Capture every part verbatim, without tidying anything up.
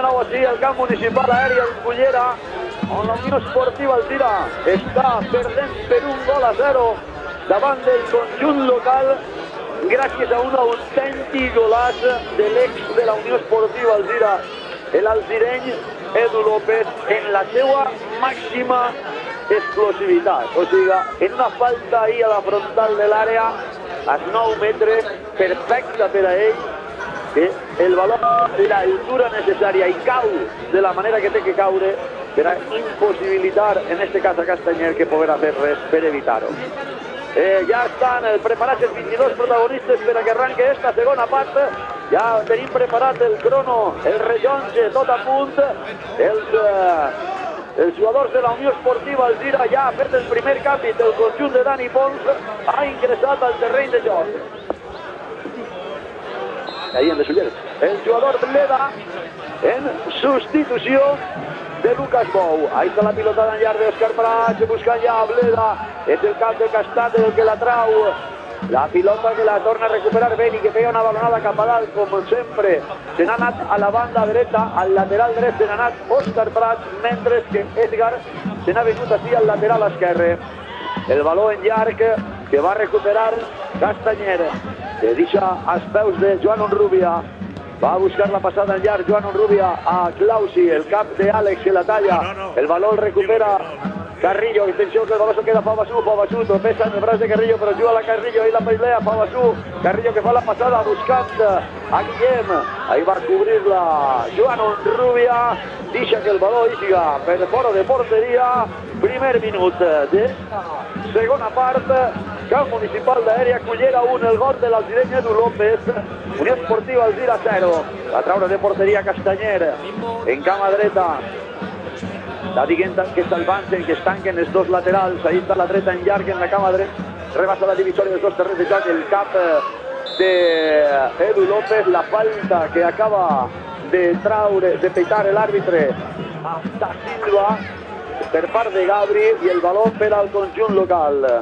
nou així el camp municipal aeri en Cullera, on la Unió Esportiva Alzira està perdent per un gol a zero davant del conjunt local gràcies a un autèntic golaç de l'ex de la Unió Esportiva Alzira, l'alzireny Edu López, en la seva màxima explosivitat. O sigui, en una falta ahir a la frontal de l'àrea, a nou metres, perfecta per a ell, que el valor de l'altura necessària i cau de la manera que té que caure per a impossibilitar, en este cas a Castanyer, que poguera fer res per evitar-ho. Eh, ja estan preparats els vint-i-dos protagonistes per a que arranque esta segona part. Ja tenim preparat el crono, el rellotge, tot a punt. Els, eh, els jugadors de la Unió Esportiva Alzira ja ha fet el primer canvi del conjunt de Dani Pons, ha ingressat al terreny de joc. Ahí en de Sulleres. El jugador Bleda en sustitució de Lucas Bou. Ahí está la pilota d'en llarg d'Òscar Prats, buscant ja a Bleda. És el cap de Castaner el que la trau. La pilota que la torna a recuperar Beni, que pega una balonada cap a dalt, com sempre. Se n'ha anat a la banda dreta, al lateral dret se n'ha anat Òscar Prats, mentre que Edgar se n'ha venut així al lateral esquerre. El baló en llarg que va recuperar Castanyer, que deixa als peus de Joan Onrubia. Va a buscar la passada en llarg Joan Onrubia a Clausi, el cap de Àlex que la talla. El baló el recupera Carrillo. Atenció que el baló se queda Fabasú. Fabasú tropeza en el braç de Carrillo, però juga la Carrillo. Ahí la pelea Fabasú. Carrillo que fa la passada buscant a Guillem. Ahí va a cubrir-la Joan Onrubia. Deixa que el baló hi siga per fora de porteria. Primer minut de segona part. Camp municipal d'Aèria Cullera un, el gol de l'alzireny Edu López. Unió Esportiva Alzira zero. La traure de porteria Castanyer. En cama dreta. Està dient que s'avancen, que es tanquen els dos laterals. Ahí està la dreta en llarg en la cama dreta. Rebassa la divisòria dels dos terrenys de joc. El cap de Edu López. La falta que acaba de traure, de peitar l'àrbitre hasta Silva per part de Gabri, i el baló per al conjunt local.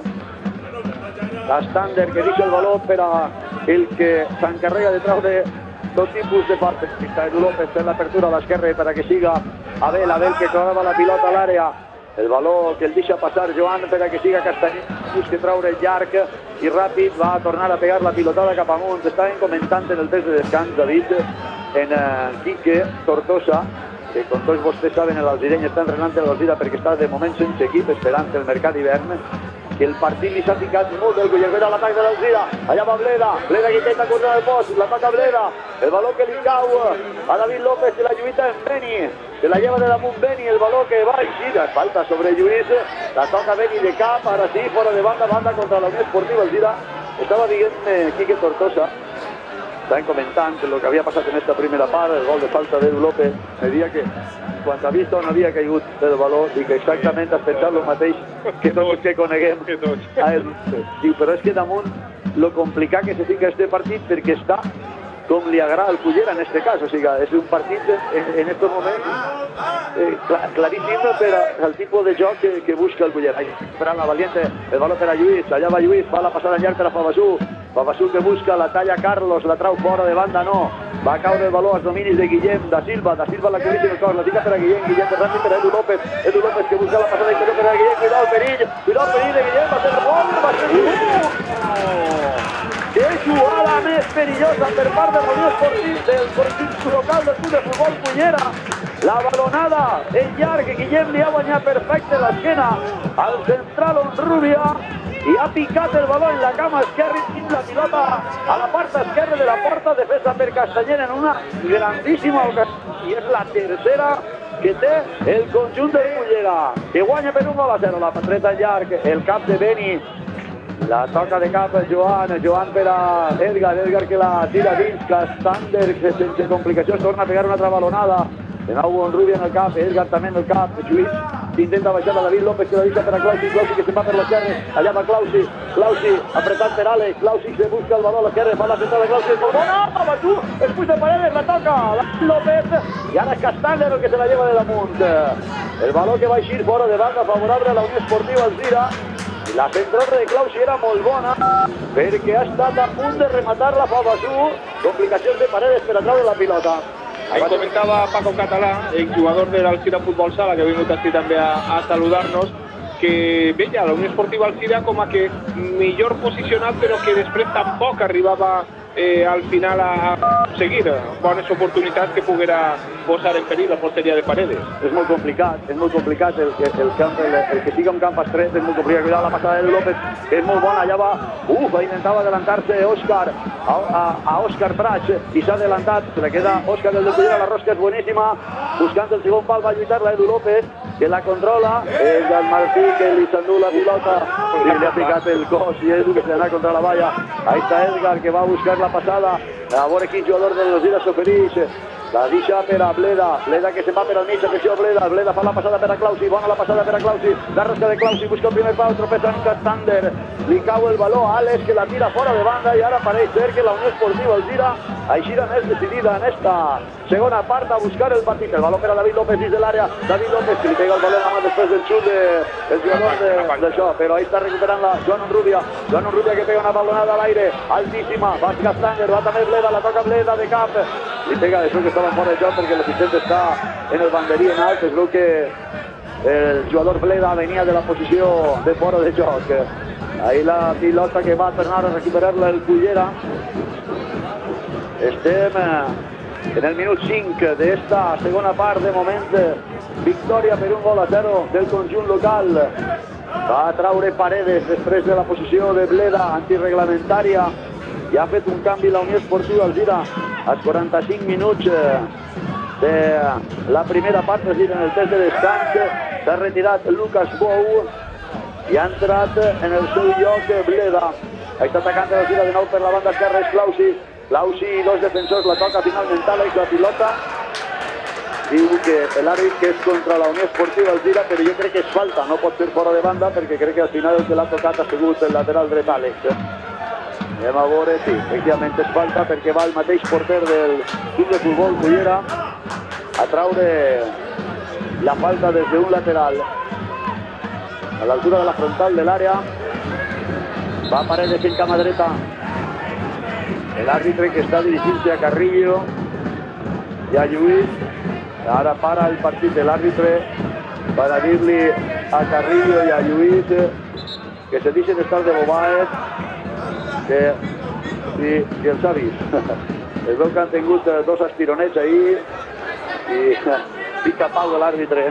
Castaner que deixa el baló per a el que s'encarrega de traure tot tipus de partes. Està Edu López per l'apertura a l'esquerra per a que siga Abel, Abel que clavava la pilota a l'àrea. El baló que el deixa passar Joan per a que siga Castanyer, busca traure llarg i ràpid, va a tornar a pegar la pilotada cap amunt. Estaven comentant en el test de descans, David, en uh, Quique Tortosa, que com tots vostès saben l'alzireny està entrenant el Alzira perquè està de moment sense equip esperant el mercat d'hivern, que el partit li s'ha picat molt del Guillermera a l'atac de l'Alzira. Allà va Bleda, Bleda que intenta currar el post, l'ataca Bleda, el baló que li cau a David López, que la lluita en Beni, se la lleva de damunt Beni, el baló que va i gira, falta sobre Lluís, la toca Beni de cap, ara sí, fora de banda, banda contra la Unió Esportiva Alzira. Estava dient eh, Quique Tortosa, estaven comentant el que havia passat en esta primera part, el gol de falta d'Edu López. Me deia que quan ha vist on havia caigut el baló, dic exactament has pensat el mateix que tots els que coneguem a Edu López. Diu, però és que damunt lo complicat que se fica este partit perquè està com li agrada al Cullera en este cas. O sigui, és un partit en, en estos moments eh, clar, claríssim per al tipus de joc que, que busca el Cullera. Esperant la valiente, el baló per a Lluís, allà va Lluís, fa la passada llarg per a Fabasú. Fabasú que busca la talla Carlos, la trau fora de banda, no. Va caure el baló als dominis de Guillem, da Silva, da Silva la que deixa el cor, la tira per a Guillem, Guillem de ràpid per a Edu López, Edu López que busca la passada interior per a Guillem, cuidado el perill, cuidado el perill de Guillem, va ser gol, va ser gol! Que jugada més perillosa per part de la Unió Esportiva del conjunt local del club de futbol Cullera. La balonada en llarg, Guillem li ha guanyat perfecte l'esquena al central Onrubia i ha picat el baló en la cama esquerra i la pilota a la part esquerra de la porta, defesa per Castanyer en una grandíssima ocasió. I és la tercera que té el conjunt de Cullera, que guanya per un gol a zero. La patreta llarg, el cap de Beni, la toca de cap Joan, Joan per a Edgar, Edgar que la tira dins, Castaner que sense complicacions torna a pegar una altra balonada. De nou Onrubia en el cap, Edgar també en el cap, Lluís intenta baixar a David López que la deixa per a Clausi, Clausi que se'n va per l'esquerra, allà va Clausi, Clausi apretant per Àlex, Clausi que busca el baló a l'esquerra, fa la centrada de Clausi, és molt bona, Fabasú, es puja Paredes, la toca, David López, i ara és Castaner el que se la lleva de damunt. El baló que va eixir fora de banda favorable a la Unió Esportiva Alzira. La centrada de Clausi era molt bona perquè ha estat a punt de rematar la Fabasú, complicacions de Paredes per a treure la pilota. Em comentava Paco Català, exjugador de l'Alzira Futbol Sala, que ha vingut aquí també a, a saludar-nos, que veia la Unió Esportiva Alzira com a que millor posicionat, però que després tampoc arribava eh, al final a aconseguir bones oportunitats que poguera posar en perill la porteria de Paredes. És molt complicat, és molt complicat el que, el camp, el, el que siga un camp estret, és molt complicat. Cuidado la passada de López, que és molt bona, allà va, uf, intentava adelantar-se Òscar, a, a, a Òscar Prats, i s'ha adelantat, se le queda Òscar del Cullera, la rosca és boníssima, buscant el segon pal, va lluitar la Edu López, que la controla, és el Martí que li s'endú la pilota, i li ha picat el cos, i Edu que se n'ha contra la valla. Ahí està Edgar, que va a buscar la passada, a veure quin jugador de los Vidas s'ofereix, la deixa per a Bleda, Bleda que se'n va per al mig, atenció Bleda, Bleda fa la passada per a Clausi, bona la passada per a Clausi, la rasca de Clausi, busca el primer pau, tropeza en Castander, li cau el baló a Alex, que la tira fora de banda, i ara pareix ser que la Unió Esportiva Alzira aixira més decidida en esta segona part a buscar el partit. El baló per a David López dins de l'àrea, David López que li pega el baló a la mà després del xut de, del jugador de, d'això, però ahí està recuperant la Joan Onrubia, Joan Onrubia que pega una ballonada a l'aire, altíssima, va Castander, va també Bleda, la toca Bleda de cap, li pega, es veu que estava fora de joc perquè l'assistent està en el banderí en alt, es veu que el jugador Bleda venia de la posició de fora de joc. Ahí la pilota que va a tornar a recuperar-la el Cullera. Estem en el minut cinc d'esta segona part. De moment, victòria per un gol a zero del conjunt local. Va a traure Paredes després de la posició de Bleda antirreglamentària i ha fet un canvi la Unió Esportiva Alzira als quaranta-cinc minuts de la primera part, és a dir, en el test de descans. S'ha retirat Lucas Bou i ha entrat en el seu lloc Bleda. Està atacant de l'Alzira de nou per la banda esquerra, és Clausi. Clausi i dos defensors, la toca finalment Alex, la pilota. Diu que l'àrbit que és contra la Unió Esportiva Alzira, però jo crec que és falta, no pot ser fora de banda, perquè crec que al final el que l'ha tocat ha sigut el lateral dret Alex. Anem a veure, sí, efectivament és falta, perquè va el mateix porter del club de futbol Cullera a traure la falta des d'un lateral a l'altura de la frontal de l'àrea. Va Paredes en cama dreta, l'àrbitre que està dirigint-se a Carrillo i a Lluís. Ara para el partit de l'àrbitre per a dir-li a Carrillo i a Lluís que se deixen estar de bobades, que si, si els ha vist. Es veu que han tingut dos estironets ahir i pica pau de l'àrbitre.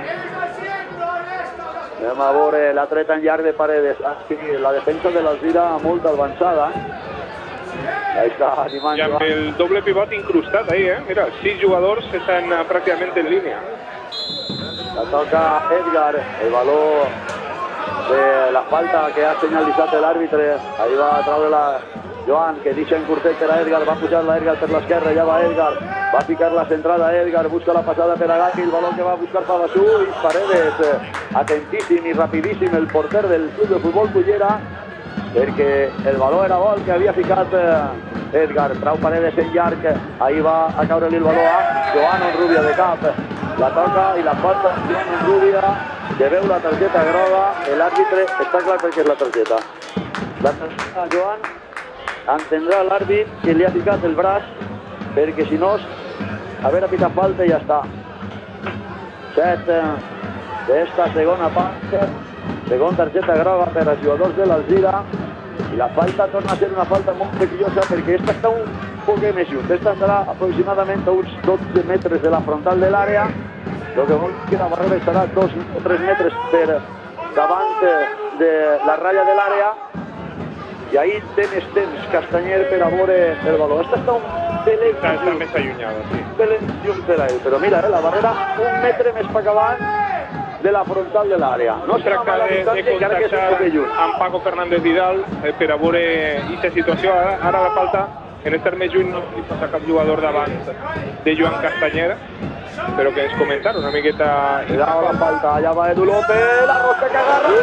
Anem a veure la treta en llarg de Paredes. Ah, sí, la defensa de l'Alzira molt avançada. Ahí està animant. I amb el doble pivot incrustat ahí, eh? Mira, sis jugadors estan pràcticament en línia. La toca Edgar, el valor de la falta que ha senyalitzat l'àrbitre. Ahí va a traure la Joan, que deixa en curtet per a Edgar, va pujar la Edgar per l'esquerra, ja va Edgar, va ficar la centrada Edgar, busca la passada per a Gatti, el baló que va a buscar Fabasú, i Paredes, atentíssim i rapidíssim el porter del club de futbol Cullera, perquè el baló era bo el que havia ficat Edgar. Trau Paredes en llarg, ahí va a caure-li el baló a Joan Onrubia de cap, la toca i la falta Joan Onrubia, que veu la targeta groga, l'àrbitre està clar perquè és la targeta. La targeta Joan entendrà l'àrbit que li ha ficat el braç, perquè si no haver picat falta i ja està. Set d'esta segona part, segon targeta groga per als jugadors de l'Alzira, i la falta torna a ser una falta molt perillosa perquè esta està un poc més junt. Esta estarà aproximadament a uns dotze metres de la frontal de l'àrea, el que vol que la barrera estarà dos o tres metres per davant de la ratlla de l'àrea, i ahí té més temps Castanyer per a veure el valor. Esta està un pelent està més allunyada, sí. pelent lluny per a ell, però mira, eh, la barrera un metre més per avant de la frontal de l'àrea. No es tracta de, de contactar amb Paco Fernández Vidal eh, per a veure aquesta situació. Ara, ara la falta, en estar més lluny no li passa cap jugador davant de Joan Castanyer, però que es comentar una miqueta... Cuidado la falta, allà va Edu López, la rosca que agarra...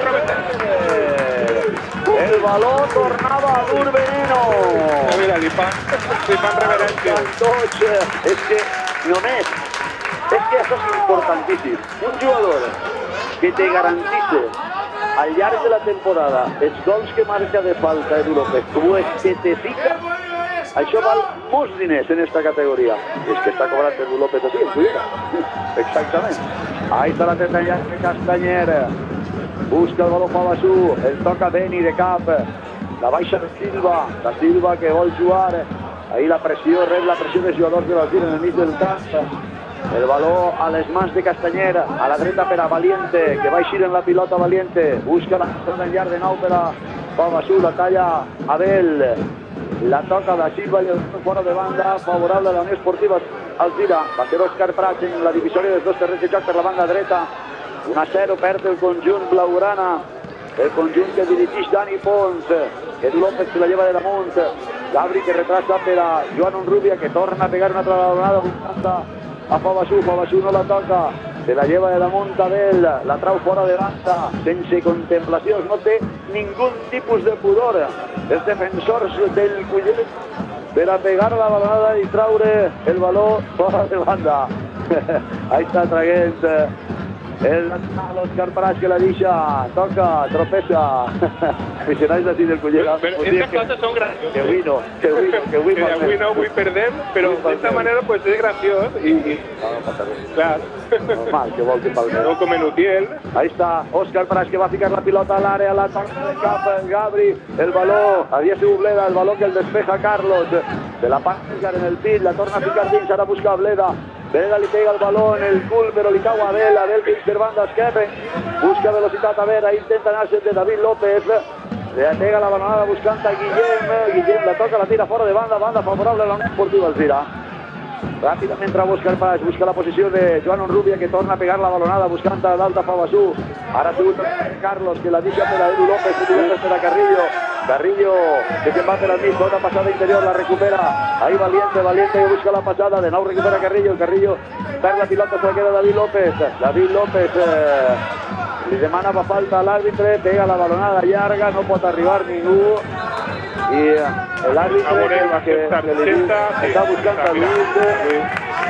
El baló tornava a dur Veneno. Mira, li fan, li fan reverència. És que només, és que això és importantíssim. Un jugador que te garantisse al llarg de la temporada els gols que marca de falta Edu López, com és que te fica això val molts diners en esta categoria. És que està cobrant el López aquí, el Cullera. Exactament. Ahí està la teta ja de Castanyer. Busca el baló Fabasú, el toca Beni de cap. La baixa de Silva, la Silva que vol jugar. Ahí la pressió, rep la pressió dels jugadors de l'Alzira en el mig del camp. El baló a les mans de Castanyer, a la dreta per a Valiente, que va eixir en la pilota Valiente. Busca la zona llarg de nou per a Fabasú, la talla Abel. La toca de Silva i el fora de banda, favorable a la Unió Esportiva Alzira. Va ser Òscar Prats en la divisòria dels dos terrenys de joc per la banda dreta. un a zero perd el conjunt blaugrana, el conjunt que dirigeix Dani Pons. Edu López se la lleva de damunt. Gabri que retrasa per a Joan Onrubia, que torna a pegar una altra balonada buscant a Fabasú. Fabasú no la toca, se la lleva de damunt Abel, la trau fora de banda, sense contemplacions, no té ningú tipus de pudor els defensors del Collet per a pegar la balonada i traure el baló fora de banda. Ahí està traient el Òscar Prats, que la deixa, toca, tropeza. Aficionats d'ací del Collet. Pero estas cosas son graciosas. Que avui no, que avui no, que avui que avui no, avui perdem, però d'esta manera pues és graciós i, i no, no passa res. clar. Normal, que vol que palmeu. No com en Utiel. Ahí está Òscar Prats, que va a ficar la pilota al área, la toca de cap Gabri, el baló, a Díaz i Bleda, el baló que el despeja Carlos, se la passa en el pit, la torna a ficar dins, ara busca a Bleda. Bleda li pega el baló en el cul, però li cau a Abel, Abel que per banda esquerra, busca velocitat a ver, ahí intenta anar-se de David López, le pega la balonada buscant a Guillem, Guillem la toca, la tira fora de banda, banda favorable a la Unió Esportiva Alzira. Ràpidament entra Òscar Prats, busca la posició de Joan Onrubia, que torna a pegar la balonada buscant a l'alta Fabasú. Ara ha sigut Carlos, que la deixa per a Edu López, que diu per a Carrillo. Carrillo, que se'n va per al mig, una passada interior, la recupera. Ahí Valiente, Valiente que busca la passada, de nou recupera Carrillo. Carrillo perd la pilota, se la queda David López. David López eh, li demana falta a l'àrbitre, pega la balonada llarga, no pot arribar ningú. I l'àrbitre que, que li diu, està buscant a Lluís,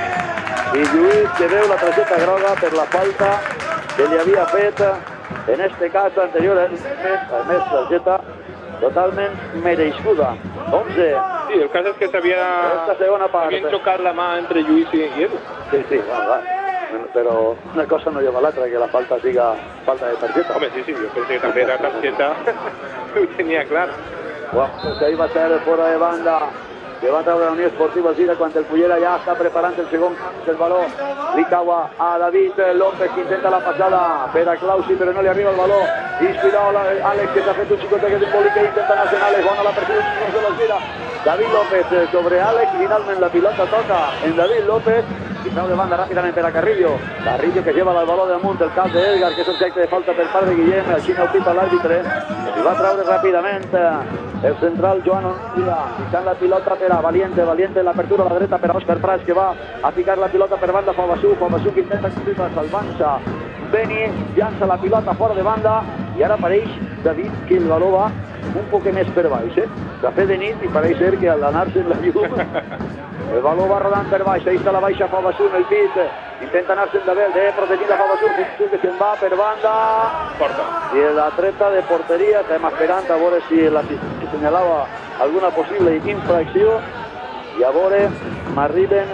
i Lluís que veu la targeta groga per la falta que li havia fet en este cas anterior, a més targeta totalment mereixuda. onze. Sí, el cas és que s'havien xocat la mà entre Lluís i Edu. Sí, sí, va, va. Però una cosa no lleva l'altra, que la falta siga falta de targeta. Home, sí, sí, jo pensé que també era targeta, ho tenia clar. Bueno, pues ahí va a ser fuera de banda, que va a traure la Unió Esportiva Alzira quan el Cullera ja està preparant el segon camp del baló. Li cau a David López, que intenta la passada per a Clausi, però no li arriba el baló. Inspirado Àlex, que s'ha fet un xicotet que t'embolica, que intenta nacionales, bona la pressió de l'Alzira. David López sobre Àlex, i finalment la pilota toca en David López, i trau de banda ràpidament per a Carrillo. Carrillo que lleva el baló damunt del cap d'Edgar, que és objecte de falta per part de Guillem, així no pita l'àrbitre, i va traure ràpidament el central Joan Onrubia, ficant la pilota per a Valiente, Valiente en l'apertura a la dreta per a Òscar Prats, que va a ficar la pilota per banda Fabasú, Fabasú que intenta salvar-se. Beni llança la pilota fora de banda i ara pareix David que el baló va un poc més per baix, eh? De fet de nit i pareix ser que al anar-se en la llum el baló va rodant per baix. Ahí està la baixa Fabasú en el pit, intenta anar-se en Dabel, de protegida Fabasú, que se'n va per banda. Porta. I la treta de porteria, estem esperant a veure si l'assistent senyalava alguna possible infracció, i a veure, m'arriben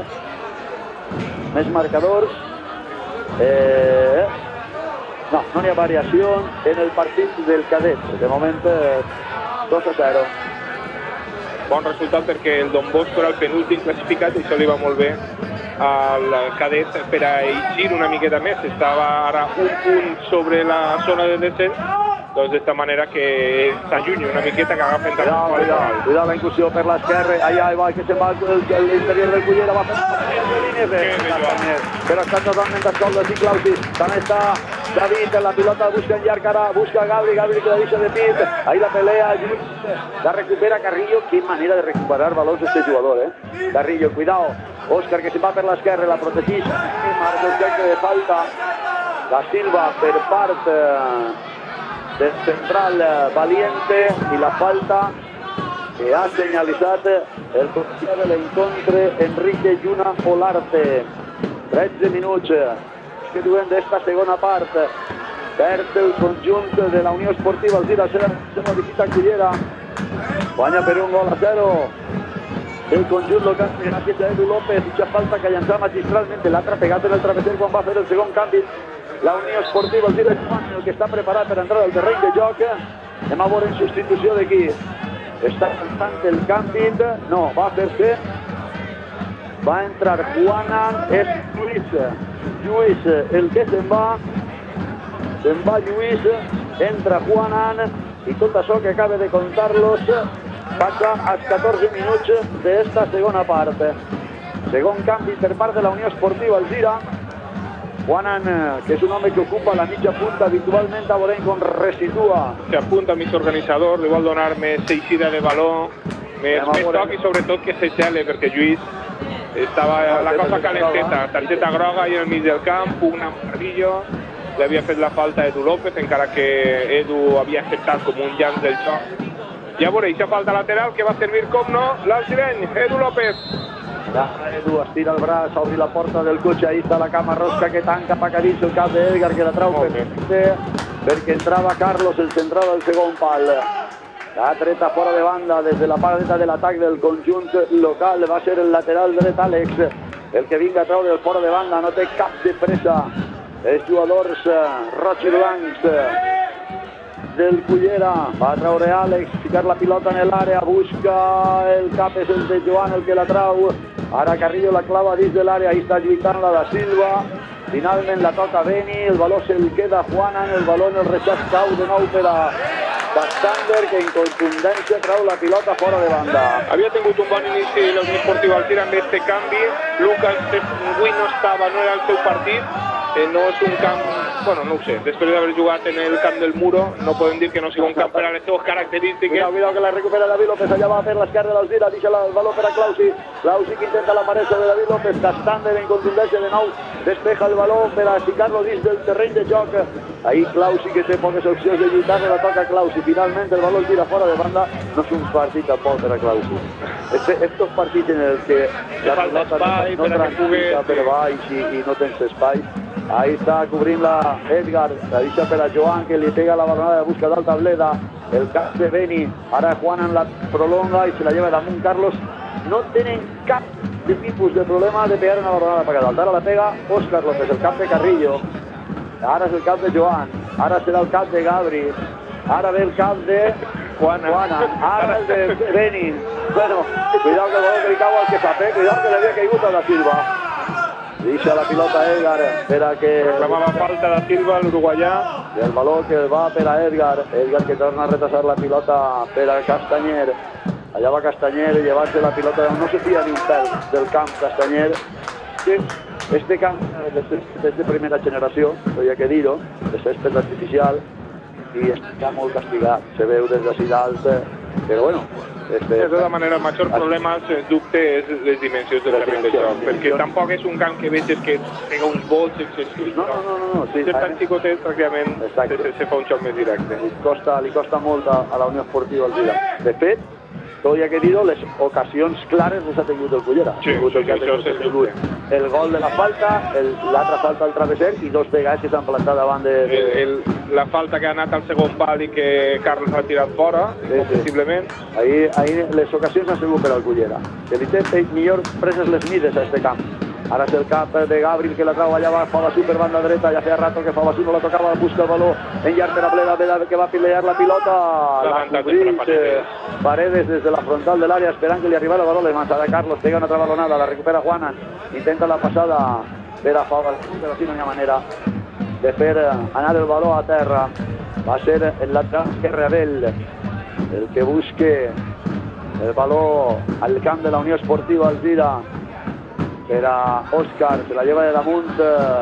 més marcadors. Eh, no, no hi ha variació en el partit del cadet. De moment, dos a zero. Bon resultat perquè el Don Bosco era el penúltim classificat i això li va molt bé al cadet per a eixir una miqueta més. Estava ara un punt sobre la zona de descens, doncs d'esta manera que s'allunyi una miqueta, que agafen tant. Cuidado, cuidado, cuidado la incursió per l'esquerra, allà va, que se'n va l'interior del Cullera, va fer però està totalment escolta, sí, Clausi, també està David, la pilota busca en llarg, ara busca Gabri, Gabri que la deixa de pit, ahí la pelea, la recupera Carrillo, qué manera de recuperar valors este jugador, eh? Carrillo, cuidado, Òscar que se'n va per l'esquerra, la protegeix, marca el objecte de falta, la Silva per part del central Valiente, i la falta que ha senyalitzat el comisari de l'encontre Enrique Lluna Olarte. tretze minuts que duem d'esta segona part. Perd el conjunt de la Unió Esportiva Alzira, se la visita Cullera, guanya per un gol a zero. el conjunt local gràcies a Edu López, mitja falta que llançava magistralment, l'altre pegat en el travesser quan va fer el segon canvi la Unió Esportiva, el Gira Joan, el que està preparat per entrar al terreny de joc. Anem a veure en substitució de qui està pensant el canvi, no, va fer-se, va entrar Juanan, és Lluís, Lluís el que se'n va, se'n va Lluís, entra Juanan, i tot això que acaba de contar-los passa als catorze minuts d'esta segona part. Segon canvi per part de la Unió Esportiva Alzira. Juanan, que es un home que ocupa la mitja punta habitualment, a veure com resitua. Se apunta mig organitzador, li vol donar més eixida de baló, més, més toc i sobretot que se gele, perquè Lluís estava la cosa calenteta. Targeta groga i al mig del camp, un amarillo. Li havia fet la falta a Edu López, encara que Edu havia acceptat com un llanç del joc. Ja veureixa falta lateral que va servir, com no, l'alzireny, Edu López. Ja, Edu estira el braç, obri la porta del cotxe, ahí està la cama rosca que tanca Pacadillo, el cap d'Edgar, que la trau perfecte, perquè entrava Carlos, el central del segon pal. La treta fora de banda, des de la part dreta de l'atac del conjunt local, va ser el lateral dret Àlex, el que vinga a treure el fora de banda, no té cap de pressa. Els jugadors roig i blancs del Cullera, va treure Àlex, ficar la pilota en l'àrea, busca el cap, és el de Joan el que la trau, ara Carrillo la clava dins de l'àrea, ahí està lluitant la da Silva, finalment la toca Beni, el baló se'l queda Juanan, el baló en el rechaç cau de nou per a Castander, que en contundència trau la pilota fora de banda. Havia tingut un bon inici la Unió Esportiva Alzira amb este canvi, Lucas avui no estava, no era el seu partit, Eh, no és un camp, bueno, no ho sé, després d'haver jugat en el camp del Muro, no podem dir que no sigui un camp per a les seves característiques. Cuidado, cuidado, que la recupera David López, allà va per l'esquerra de l'Alzira, deixa el baló per a Clausi, Clausi que intenta la paret sobre David López, Castander en contundència de nou, despeja el baló per a ficar-lo dins del terreny de joc, ahí Clausi que té poques opcions de lluitar, la toca Clausi, finalment el baló el tira fora de banda, no és un partit tampoc per a Clausi. Estos partits en els que la pilota no transita per baix i no tens espai. Ahí està cobrint-la Edgar, la deixa per a Joan, que li pega la balonada, busca dalt Tableda, el cap de Beni, ara Juanan la prolonga i se la lleva damunt Carlos. No tenen cap de tipus de problema de pegar una balonada per a dalt. Ara la pega Óscar López, el cap de Carrillo, ara és el cap de Joan, ara serà el cap de Gabri, ara ve el cap de Juanan, ara el de Beni. Bueno, cuidado que el baló que li cau al que sap, eh? Cuidado que li havia caigut a da Silva. Deixa la pilota Edgar per a que... Reclamava falta de Silva, l'uruguaià. I el baló que va per a Edgar. Edgar que torna a retrasar la pilota per a Castanyer. Allà va Castanyer i llevar-se la pilota. No se fia ni un pèl del camp Castanyer. Que este camp és de primera generació, ho hi ha que dir-ho, de césped artificial, i està molt castigat. Se veu des d'ací dalt, però bueno... De tota manera, el major problema, sens dubte, és les dimensions del terreny de joc, perquè tampoc és un camp que veges que pega uns volts excessius. No, no, no, no. Si és tan xicotet, pràcticament se fa un xoc més directe. Li costa molt a la Unió Esportiva Alzira. De fet, tot hi ha que dir-ho, les ocasions clares les ha tingut el Cullera. Sí, això és dubte. El gol de la falta, l'altra falta al travesser i dos vegades que s'han plantat davant de... La falta que ha anat al segon pal i que Carlos ha tirat fora, possiblement. Ahir les ocasions han sigut per al Cullera. Que li té millor preses les mides a este camp. Ara és el cap de Gabriel que la trau allà va, Fabasú per banda dreta, ja feia rato que Fabasú no la tocava, busca el baló, en llarg per a Bleda, que va pilear la pilota, la cobrix Paredes des de la frontal de l'àrea, esperant que li arribara el baló, le mançarà Carlos, pega una altra balonada, la recupera Juanan, intenta la passada per a Fabasú, però sí no hi ha manera de fer anar el baló a terra. Va ser el lateral esquerre Abel el que busque el baló al camp de la Unió Esportiva Alzira per a Òscar, se la lleva de damunt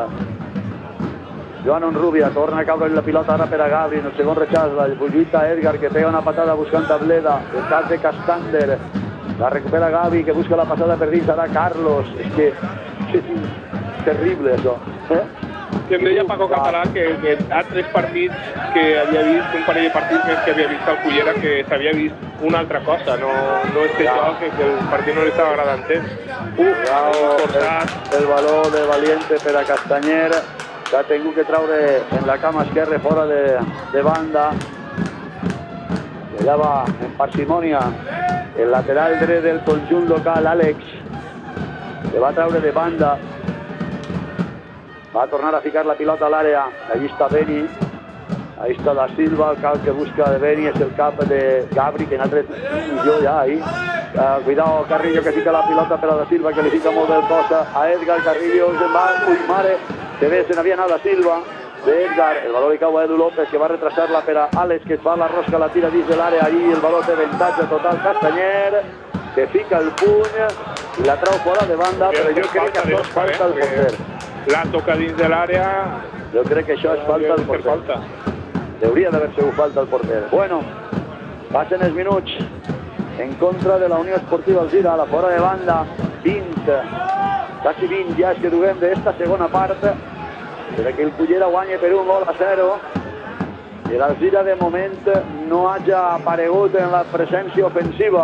Joan Onrubia, torna a caure la pilota ara per a Gabri, en el segon rechaç, la lluita Edgar que pega una patada buscant Tableda, el cap de Castander, la recupera Gavi que busca la passada per dins, ara Carlos, és que és terrible això, eh? I em deia Paco Català que ha tres partits que havia vist, un parell de partits més que havia vist al Cullera, que s'havia vist una altra cosa, no és això, que el partit no li estava agradant temps. El baló de Valiente per a Castanyer, que ha tingut que traure en la cama esquerra fora de banda. I allà va en parsimònia el lateral dret del conjunt local, Àlex, que va treure de banda, va tornar a ficar la pilota a l'àrea. Allí està Beni, ahí está Da Silva, el cap que busca de Beni és el cap de Gabri, que n'ha tret jo ja ahí. Uh, cuidado Carrillo, que fica la pilota per a Da Silva, que li fica molt bé el cos a Edgar. Carrillo se'n va, ui mare, se ve, se n'havia anat Da Silva de Edgar, el valor li cau a Edu López, que va retrasar-la per a Àlex, que es fa la rosca, la tira dins de l'àrea, allí el valor té avantatge total Castanyer, que fica el puny i la trau fora de banda, però jo crec que això és falta al porter. La toca dins de l'àrea. Jo crec que això és falta al porter. Hauria d'haver sigut falta al porter. Bueno, passen els minuts en contra de la Unió Esportiva Alzira, a la fora de banda, vint, quasi vint ja és que duguem d'esta segona part, perquè el Cullera guanya per un gol a zero i l'Alzira de moment no hagi aparegut en la presència ofensiva.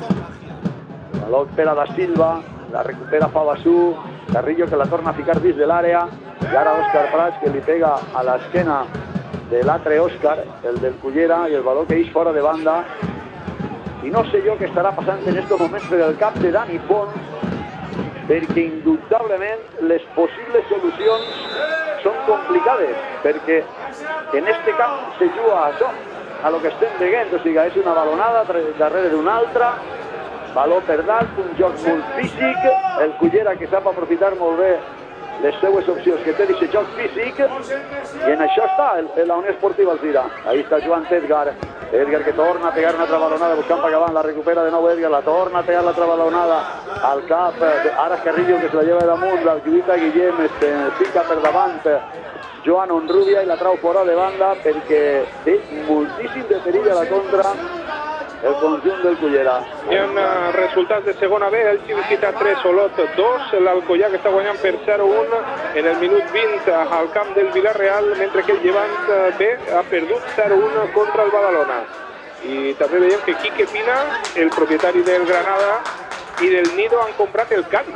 Valor per a Da Silva, la recupera Fabasú, Carrillo que la torna a ficar dins de l'àrea i ara Òscar Prats que li pega a l'esquena de l'altre Òscar, el del Cullera, i el valor que eix fora de banda. I no sé jo què estarà passant en aquests moments per el cap de Dani Pons, perquè indubtablement les possibles solucions són complicades, perquè en este camp se juga a això, a lo que estem veient, o sigui, és una balonada darrere d'una altra, valor per dalt, un joc molt físic, el Cullera que sap aprofitar molt bé les seues opcions que té d'aquest joc físic, i en això està la Unió Esportiva Alzira. Ahí està Joan Edgar, Edgar que torna a pegar una altra balonada buscant per acabant, la recupera de nou Edgar, la torna a pegar l'altra balonada al cap, ara Carrillo que se la lleva damunt, la lluita Guillem, es fica per davant Joan Onrubia i la trau fora de banda perquè té moltíssim de perill a la contra el conjunt del Cullera. Hi ha resultats de segona B, el Elche visita tres, Olot dos, l'Alcoyà que està guanyant per zero a un en el minut vint al camp del Villarreal, mentre que el Llevant B ha perdut zero a un contra el Badalona. I també veiem que Quique Pina, el propietari del Granada i del Nido, han comprat el Cádiz.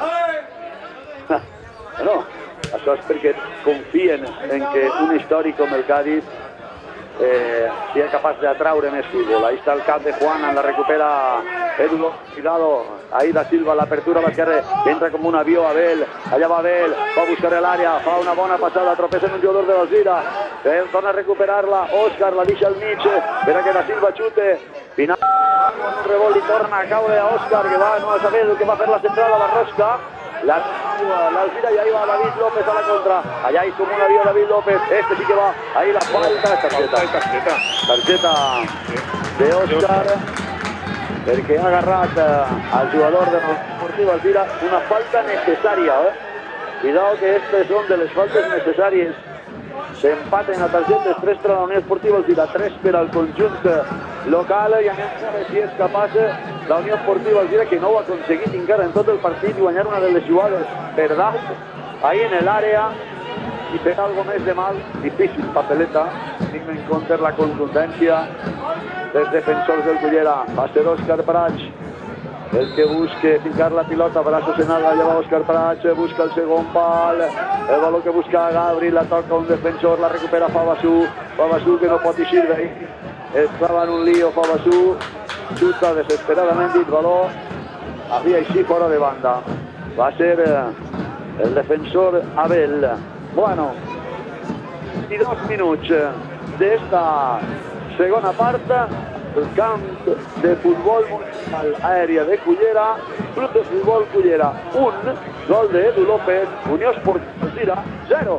No, això és perquè confien en que un històric com el Cádiz Eh, sea capaz de atraure més fútbol. Ahí está el cap de Juan, la recupera Edu, cuidado, ahí Da Silva, la apertura a l'esquerra, entra com un avió Abel, allà va Abel, va a buscar l'àrea, fa una bona passada, tropeza en un jugador de l'Alzira, torna a recuperar-la, Òscar la deixa al mig, per a que Da Silva xute, final, con un rebot i torna a caure a Òscar, que va, no a saber el que va fer la centrada, la rosca, l'Alzira y ahí va David López a la contra, allá hay como un avión David López, este sí que va, ahí la falta, tarjeta, tarjeta, tarjeta de Òscar, perquè ha agarrat al jugador de l'Esportiva Alzira una falta necessària, eh? Cuidado que estas son de les faltes necessàries. S'empaten a targetes, tres per a la Unió Esportiva Alzira, tres per al conjunt local, i anem a veure si és capaç la Unió Esportiva Alzira, que no ho ha aconseguit encara en tot el partit, guanyar una de les jugades per dalt, ahí en l'àrea, i fer algo més de mal, difícil, papeleta, tinc en compte la contundència dels defensors del Cullera. Va ser Òscar Prats el que busque ficar la pilota, braços en alta, allà va Òscar Prats, busca el segon pal, el valor que busca Gabri, la toca un defensor, la recupera Fabasú, Fabasú que no pot eixir d'ahí, estava en un lío Fabasú, xuta desesperadament dit valor, havia així fora de banda, va ser el defensor Abel. Bueno, i dos minuts d'esta segona part, el camp de futbol municipal aèria de Cullera, Club de Futbol Cullera un, gol de Edu López, Unió Esportiva Alzira zero.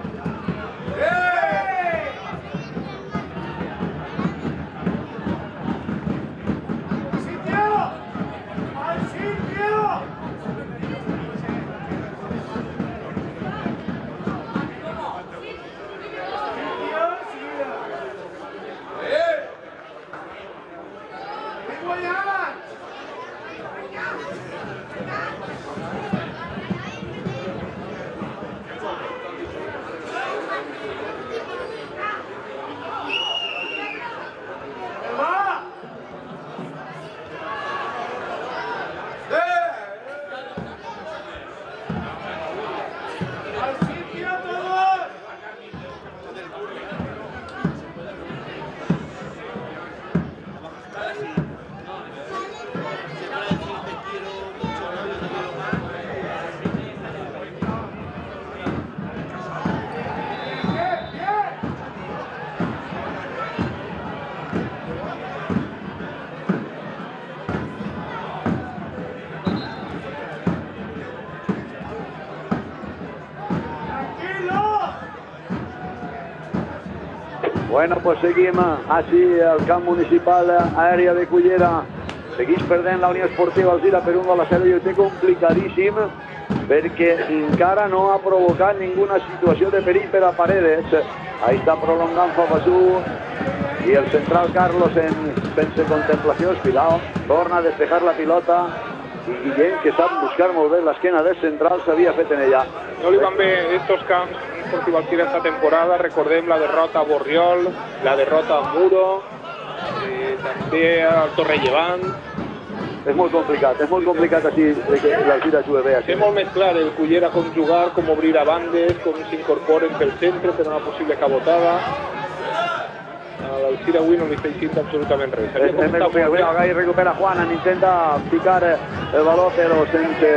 Bueno, pues seguim així al camp municipal aèria de Cullera. Segueix perdent la Unió Esportiva Alzira per un gol a zero i ho té complicadíssim perquè encara no ha provocat ninguna situació de perill per a Paredes. Ahí està prolongant Fabasú i el central Carlos en sense contemplació. Espilao torna a despejar la pilota i Guillem, que sap buscar molt bé l'esquena del central, s'havia fet en ella. No li van bé estos camps Sportiu Alzira esta temporada. Recordem la derrota a Borriol, la derrota a Muro, eh, també al Torrellevant. És molt complicat, és molt complicat així que l'Alzira jugui bé. Té molt més clar el Cullera com jugar, com obrir a bandes, com s'incorporen pel centre per una possible cabotada. A l'Alzira avui no li està eixint absolutament res. Ahí recupera Juanan, intenta picar el valor però sense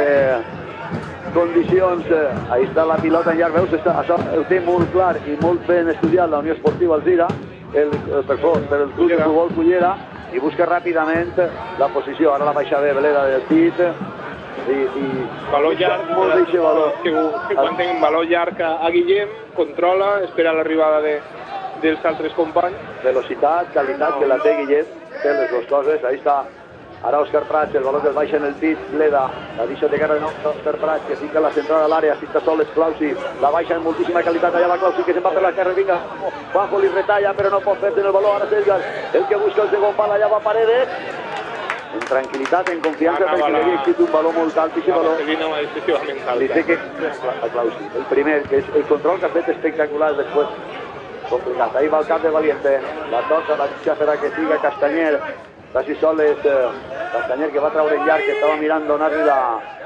condicions. Ahí està la pilota en llarg, veus, això ho té molt clar i molt ben estudiat la Unió Esportiva Alzira, el, per, per el club de futbol Cullera, i busca ràpidament la posició. Ara la baixa bé Veleda del pit i, i valor llarg, molt d'eixe valor. Que, que quan tingui un valor llarg a Guillem, controla, espera l'arribada de, dels altres companys. Velocitat, qualitat, que la té Guillem, té les dues coses. Ahí està ara Òscar Prats, el valor que el baixa en el pit, Bleda, la deixa de cara de nou, Òscar Prats, que fica la centrada a l'àrea, si està sol és Clausi, la baixa en moltíssima qualitat, allà va Clausi, que se'n va per la carrera, vinga, Juanjo li retalla, però no pot fer-se en el valor, ara Edgar, el que busca el segon pal, allà va Paredes, en tranquil·litat, en confiança, perquè li havia existit un valor molt alt, i aquest valor li té que a Clausi, el primer, que és el control que ha fet espectacular després, complicat, ahí va el cap de Valiente, la toca, la deixa per a que siga Castanyer, casi sol és eh, Castanyer, que va treure en llarg, que estava mirant donar-li la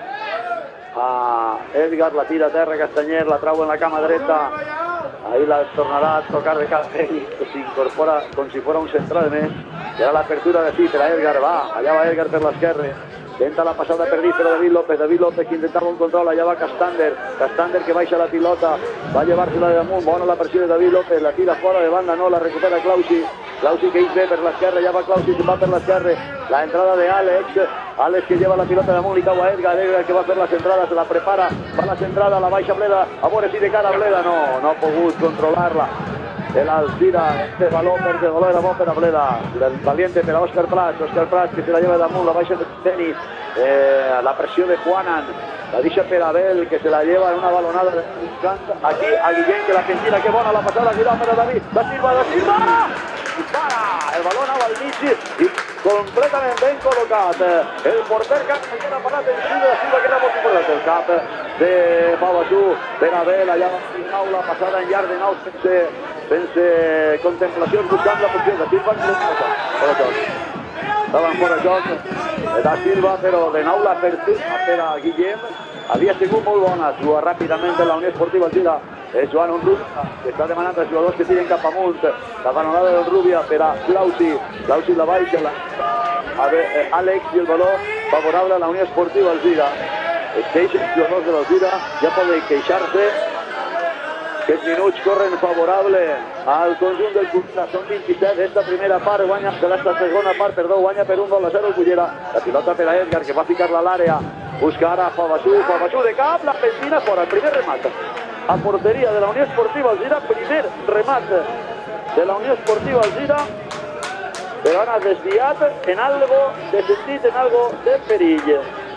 a Edgar, la tira a terra Castanyer, la trau en la cama dreta, ahí la tornarà a tocar de cap ell, que s'incorpora com si fos un central més, i ara l'apertura de sí per a Edgar, va, allà va Edgar per l'esquerra, intenta la passada per dins, però David López, David López que intentava un control, allà va Castander, Castander que baixa la pilota, va llevar-se-la de damunt, bona la pressió de David López, la tira fora de banda, no, la recupera Clausi, Clausi que ix bé per l'esquerra, ja va Clausi, se va per l'esquerra, la entrada de Àlex, Àlex que lleva la pilota de damunt, li cau a Edgar, Edgar que va fer la centrada, se la prepara, va la centrada, la baixa Bleda, a veure si de cara a Bleda, no, no ha pogut controlar-la. El Alzira, este balón, el balón era bo per a Bleda, el valiente per a Òscar Prats, Òscar Prats que se la lleva de damunt, la baixa de tenis, eh, la pressió de Juanan, la deixa per Abel que se la lleva en una balonada de aquí a Guillem que la pentina, que bona la passada, cuidado per a David, da Silva, da Silva, dispara, el balón anava al mig i completament ben col·locat, el porter cap que era parat en Silva, de Silva que era molt important, el cap de Fabasú per Abel, allà va la passada en llarg de nou sense sense contemplació, buscant la posició de Silva, fora joc. Estaven fora joc de Silva, però de nou l'apertura per a Guillem havia sigut molt bona. Juga ràpidament en la Unió Esportiva Alzira, és Joan Onrubia, que està demanant als jugadors que tiren cap amunt. La balonada del Rubia per a Clausi, Clausi la baixa, la... A veure, Àlex i el valor favorable a la Unió Esportiva Alzira. Els queixes jugadors de l'Alzira ja poden queixar-se. Aquests minuts corren favorable al conjunt del Cullera, són vint-i-set, esta primera part guanya, de l'esta segona part, perdó, guanya per un gol a zero el Cullera, la pilota per a Edgar, que va ficar-la a l'àrea, busca ara Fabasú, Fabasú de cap, la pentina fora, el primer remat, a porteria de la Unió Esportiva Alzira, primer remat de la Unió Esportiva Alzira, però han desviat en algo de sentit, en algo de perill.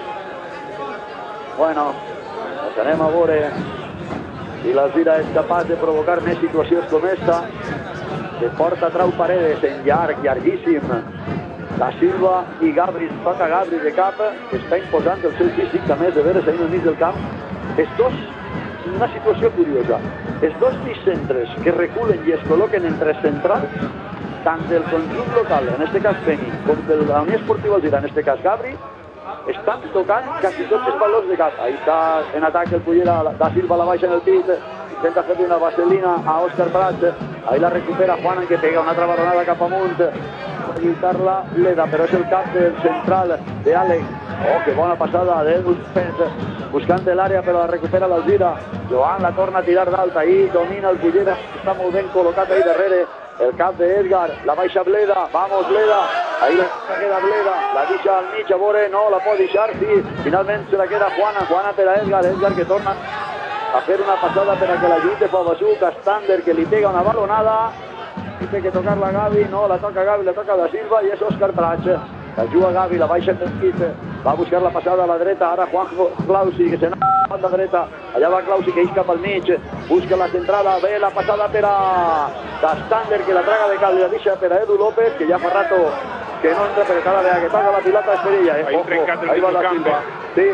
Bueno, doncs anem a veure si l'Alzira és capaç de provocar més situacions com esta, que porta trau Paredes en llarg, llarguíssim, Da Silva i Gabri, toca Gabri de cap, que està imposant el seu físic també de veure ahí en el mig del camp. Els dos, una situació curiosa, els dos centres que reculen i es col·loquen entre centrals, tant del conjunt local, en este cas Peni, com de la Unió Esportiva Alzira, en este cas Gabri, estan tocant quasi tots els valors de cap. Ahí està en atac el Cullera, Da Silva la baixa en el pit, intenta fer una vaselina a Òscar Prats, ahí la recupera Juanan, que pega una altra balonada cap amunt, va lluitar-la Leda, però és el cap del central de Àlex. Oh, que bona passada d'Edu buscant l'àrea, però la recupera l'Alzira. Joan la torna a tirar d'alta, ahí domina el Cullera, està molt ben col·locat ahí darrere. El cap d'Edgar, la baixa Bleda, vamos Bleda, ahí la queda Bleda, la deixa al mig, a veure, no, la pot deixar, sí, finalment se la queda Juana, Juana per a Edgar, Edgar que torna a fer una passada per a que la lluite Fabasú, Castander que li pega una balonada, i té que tocar la Gavi, no, la toca Gavi, la toca Da Silva i és Òscar Prats, la juga Gavi, la baixa en quit, va a buscar la passada a la dreta, ara Juanjo Clausi que se n'ha a la dreta, allà va Clausi que eix cap al mig, busca la centrada, ve la passada per a Castander que la traga de cal i la deixa per a Edu López, que ja fa rato que no entra, però cada vegada que toca la pilota és per ella, eh? Ojo, ahí va la Silva. Sí.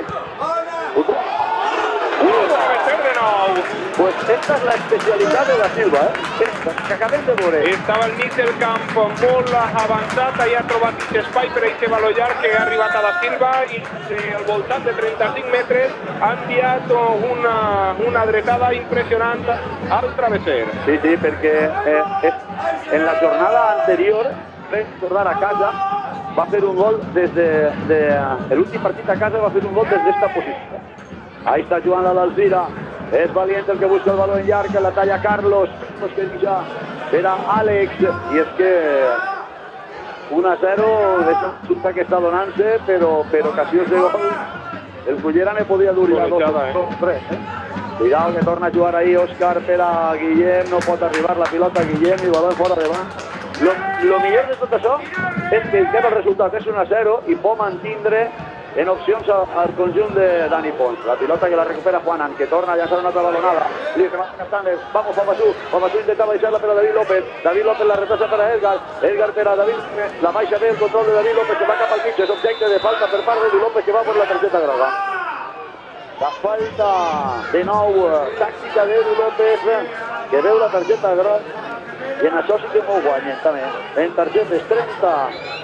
Pues esta és la especialitat de Da Silva, eh? Esta, que acabem de veure. Estava al mig del camp molt avançat, i ha trobat aquest espai per a aquest valor llarg que ha arribat a Da Silva i al voltant de trenta-cinc metres ha enviat una, una dretada impressionant al travesser. Sí, sí, perquè eh, eh, en la jornada anterior vam tornar a casa, va fer un gol des de, de l'últim partit a casa, va fer un gol des d'esta posició. Ahí està jugant a l'Alzira, és Valiente el que busca el baló en llarg, la talla Carlos, que deixa per a Àlex, i és que un a zero és un resultat que està donant-se, però per ocasions de gol el Cullera ne podia dur ja dos o tres. Cuidado que torna a jugar ahí Òscar per a Guillem, no pot arribar la pilota a Guillem i el baló fora de banc. Lo, lo millor de tot això és que el resultat és un a zero i pot mantindre en opcions al conjunt de Dani Pons. La pilota que la recupera Juanan, que torna a llançar una altra balonada. Li remata Castaner, vamos Fabasú. Fabasú intentava deixar-la per a David López. David López la retrasa per a Edgar. Edgar per a David, la baixa bé el control de David López, que va cap al mig. És objecte de falta per part de David López, que va per la targeta groga. La falta de nou tàctica d'Edu López, que veu la targeta groga. I en això sí que m'ho guanyen també. En targetes trenta.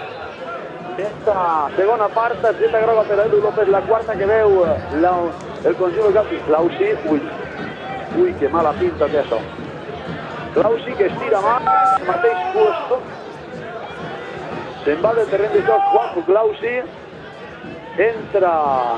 Esta segona part, targeta groga per a Edu López, la quarta que veu la, el conjunt del Clausi. Ui, ui, que mala pinta té això. Clausi que estira mà, el mateix puesto. Se'n va del terreny de joc Juanjo Clausi. Entra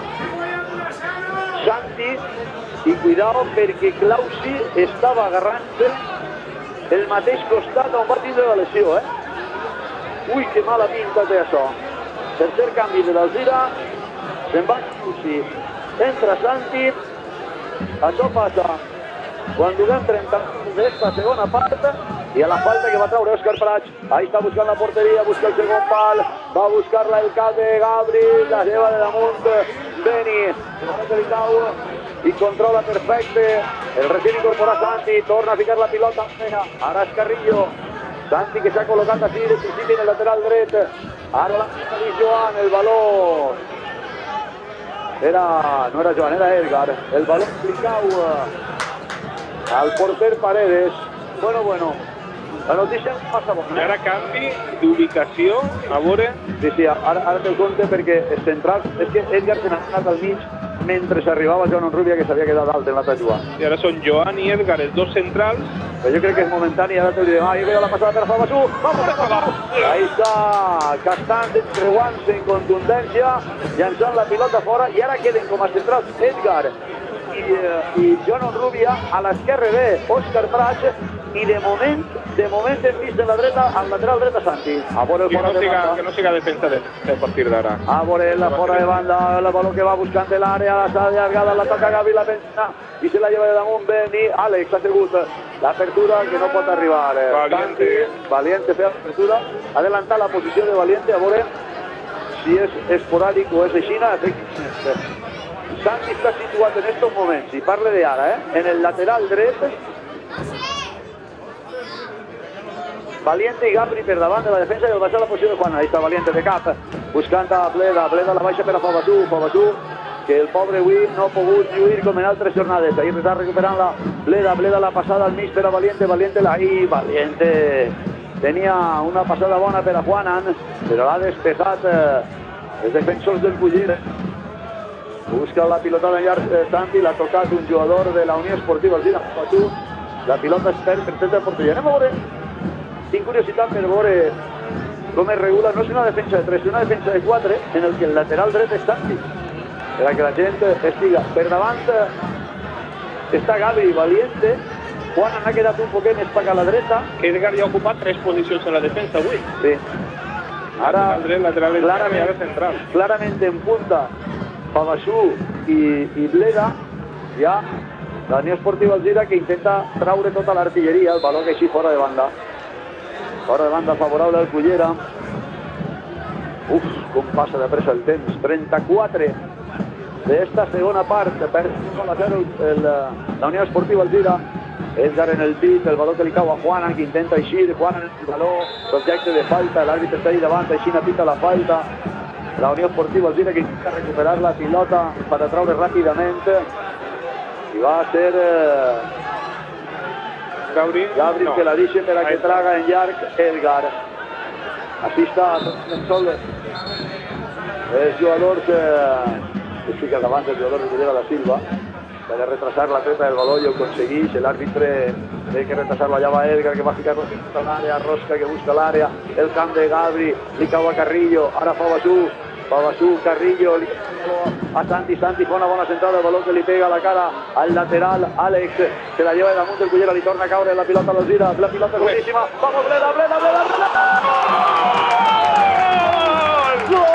Santi i cuidado perquè Clausi estava agarrant-se el mateix costat on va tindre la lesió, eh? Ui, que mala pinta té això. Tercer canvi de l'Alzira, se'n va Clausi, entra Santi, això passa quan duguem trenta d'esta segona part i a la falta que va treure Òscar Prats. Ahí està buscant la porteria, busca el segon pal, va a buscar-la el cap de Gabri, la lleva de damunt Beni, i controla perfecte el recent incorporat Santi, torna a ficar la pilota, ara és Carrillo. Santi que s'ha col·locat així de principi en el lateral dret. Ara la de Joan, el baló. Era, no era Joan, era Edgar. El baló aplicau al porter Paredes. Bueno, bueno. La notícia passa bona. I ara canvi d'ubicació, a veure. Sí, sí, ara, ara te'l compte perquè els centrals... És que Edgar se n'ha anat al mig mentre s'arribava Joan Onrubia, que s'havia quedat alt en l'altre jugant. I ara són Joan i Edgar, els dos centrals. Però jo crec que és momentani, ara te diré, ah, jo veo la passada per Fabasú, vamos a Fabasú. Ahí està Castan creuant-se en contundència, llançant la pilota fora, i ara queden com a centrals Edgar i, i Joan Onrubia, a l'esquerra ve Òscar Prats, i de moment, de moment hem vist en la dreta, al lateral dreta Santi. A veure el fora no de siga, banda. que no siga defensa de, de partir d'ara. A veure la fora de banda, el baló que va buscant de l'àrea, la s'ha allargada, la toca Gavi, la pensa, i se la lleva de damunt Beni. Àlex ha sigut l'apertura que no pot arribar. Valiente. Santi, Valiente fer l'apertura, adelantar la posició de Valiente, a veure si és esporàdic o és aixina. Santi està situat en estos moments, i parle de ara, eh? en el lateral dret, Valiente i Gabri per davant de la defensa i el baixar la posició de Juan. Ahí està Valiente de cap, buscant a Bleda, Bleda la baixa per a Fabasú, Fabasú, que el pobre avui no ha pogut lluir com en altres jornades. Ahí està recuperant la Bleda, Bleda la passada al mig per a Valiente, Valiente la... Ahí, Valiente tenia una passada bona per a Juanan, però l'ha despejat eh, els defensors del Cullera. Busca la pilota de llarg eh, Santi, l'ha tocat un jugador de la Unió Esportiva Alzira. La pilota és per tercer de porteria. Anem a veure, tinc curiositat per veure com es regula. No és una defensa de tres, és una defensa de quatre, en el que el lateral dret és Santi, per a que la gent estiga. Per davant està Gabri Valiente. Juan ha quedat un poquet més per a la dreta. Edgar ja ha ocupat tres posicions en la defensa avui. Sí. Ara, lateral, lateral clarament, i ara central. clarament en punta Pavassú i, i Bleda. Ja la Unió Esportiva Alzira, que intenta traure tota l'artilleria, el baló que així fora de banda. Fora de banda favorable al Cullera. Uf, com passa de pressa el temps. trenta-quatre d'esta segona part. Per a zero el, la Unió Esportiva Alzira. Edgar en el pit, el baló que li cau a Juanan, que intenta eixir. Juanan en el baló, l'objecte de falta, l'àrbitre està ahí davant, així pita la falta. La Unió Esportiva Alzira, que intenta recuperar la pilota per atraure ràpidament. I va a ser eh, Gabri, Gabri no. que la deixa per a que traga en llarg Edgar. Així està el sol. Els jugadors eh, que fica davant el jugador de Cullera da Silva per a retrasar la treta del baló i ho aconsegueix. L'àrbitre té que retrasar-lo. Allà va Edgar, que va ficar a l'àrea, Rosca, que busca l'àrea, el camp de Gabri, li cau a Carrillo, ara Pavassú, Pavassú, Carrillo, li a Santi, Santi fa una bona centrada, el baló que li pega a la cara al lateral, Àlex se la lleva de damunt del Cullera, li torna a caure la pilota a l'Alzira, la pilota és boníssima, vamos Bleda, Bleda, Bleda, Bleda! Gol!